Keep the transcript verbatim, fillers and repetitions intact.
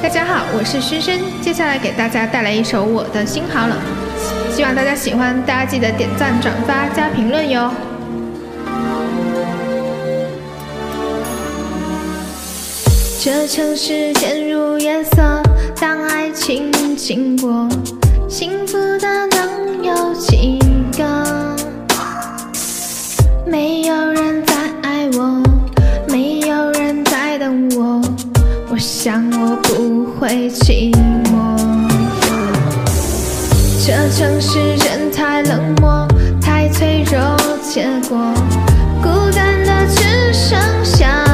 大家好，我是轩轩，接下来给大家带来一首《我的心好冷》，希望大家喜欢，大家记得点赞、转发、加评论哟。这城市渐入夜色，当爱情经过，幸福的能有几个？没有人在爱我，没有人在等我，我想我不会寂寞。这城市人太冷漠，太脆弱，结果孤单的只剩下